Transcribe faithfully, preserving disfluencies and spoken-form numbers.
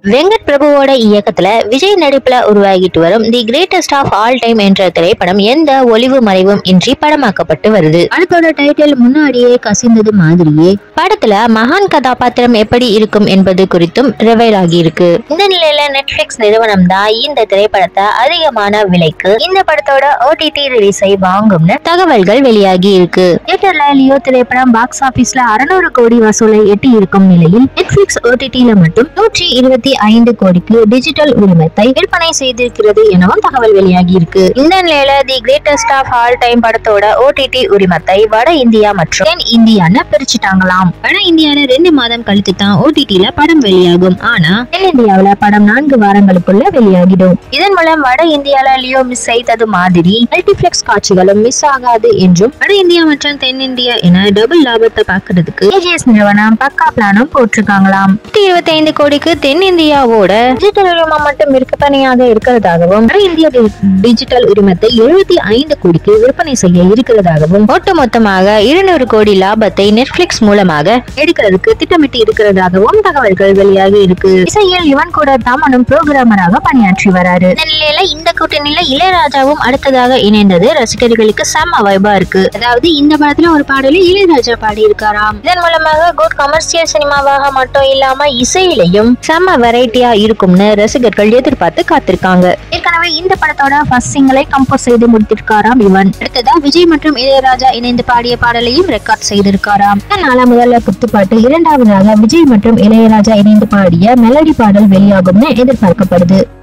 வெங்கட் பிரபுவோட இயக்கத்துல விஜய் நடிப்புல உருவாகிட்டு வரும் the greatest of all time என்ற திரைப்படம் எந்த ஒளிவு மறைவும் இன்றி படமாக்கப்பட்டு வருது. படத்தோட டைட்டில் முன்னாடியே கசிந்தது மாதிரியே படத்துல மகான் கதாபாத்திரம் எப்படி இருக்கும் என்பது குறித்தும் ரிவைல் ஆகி இருக்கு. இந்த நிலையில நெட்ஃபிளிக்ஸ் நிறுவனம் தான் இந்த திரைப்படத்தை அதிகமான விலைக்கு இந்த படத்தோட ஓடிடி ரிலீஸை வாங்கும்னு தகவல்கள் வெளியாகி இருக்கு. தியேட்டர்ல லியோ திரைப்படம் பாக்ஸ் ஆபீஸ்ல அறுநூறு கோடி வசூலை எட்டி இருக்கும் நிலையில் நெட்ஃபிளிக்ஸ் ஓடிடில மட்டும் நூற்றி இருபத்தி ஐந்து கோடிக்கு டிஜிட்டல் உரிமத்தை விற்பனை செய்திருக்கிறது எனவும் தகவல் வெளியாகி இருக்கு. இந்த நிலையில the greatest of all time படத்தோட ஓடிடி உரிமத்தை வட இந்தியா மற்றும் தென் இந்தியான்னு பிரிச்சுட்டாங்களாம். வட இந்தியால ரெண்டு மாதம் கழித்து தான் ஓடிடில படம் வெளியாகும். ஆனா தென் இந்தியாவில படம் நான்கு வாரங்களுக்குள்ள வெளியாகிடும். இதன் மூலம் வட இந்தியால லியோ மிஸ் செய்தது மாதிரி மல்டிபிளெக்ஸ் காட்சிகளும் மிஸ் ஆகாது என்றும் வட இந்தியா மற்றும் தென்னிந்தியா என டபுள் லாபத்தை பாக்குறதுக்கு ஏஜிஎஸ் நிறுவனம் பக்கா பிளானும் போட்டிருக்காங்களாம். இருபத்தி ஐந்து கோடிக்கு தென்னிந்தியாவோட டிஜிட்டல் உரிமம் மட்டும் விற்பனையாக இருக்கிறதாகவும் வட இந்திய டிஜிட்டல் உரிமத்தை எழுபத்தி ஐந்து கோடிக்கு விற்பனை செய்ய இருக்கிறதாகவும் ஒட்டுமொத்தமாக இருநூறு கோடி லாபத்தை நெட்ஃபிளிக்ஸ் மூலமாக எடுக்கிறதுக்கு திட்டமிட்டு இருக்கிறதாகவும் தகவல்கள் வெளியாகி இருக்கு. இசையில் இவன் கூட தாமனும் புரோகிராமராக பணியாற்றி வராரு. இந்த நிலையில இந்த கூட்டணியில இளையராஜாவும் அடுத்ததாக இணைந்தது ரசிகர்களுக்கு செம்ம வைபா இருக்கு. அதாவது இந்த படத்துல ஒரு பாடலில் இளையராஜா பாடி இருக்காராம். இதன் மூலமாக குட் கமர்ஷியல் சினிமாவாக மட்டும் இல்லாம இசையிலையும் செம்ம வெரைட்டியா இருக்கும்னு ரசிகர்கள் எதிர்பார்த்து காத்திருக்காங்க. ஏற்கனவே இந்த படத்தோட ஃபர்ஸ்ட் சிங்கிளை கம்போஸ் செய்து முடித்திருக்காராம் இவன். அடுத்ததா விஜய் மற்றும் இளையராஜா இணைந்து பாடிய பாடலையும் ரெக்கார்ட் செய்திருக்காராம். இதனால முதல்ல குத்துப்பாட்டு, இரண்டாவதாக விஜய் மற்றும் இளையராஜா இணைந்து பாடிய மெலடி பாடல் வெளியாகும்னு எதிர்பார்க்கப்படுது.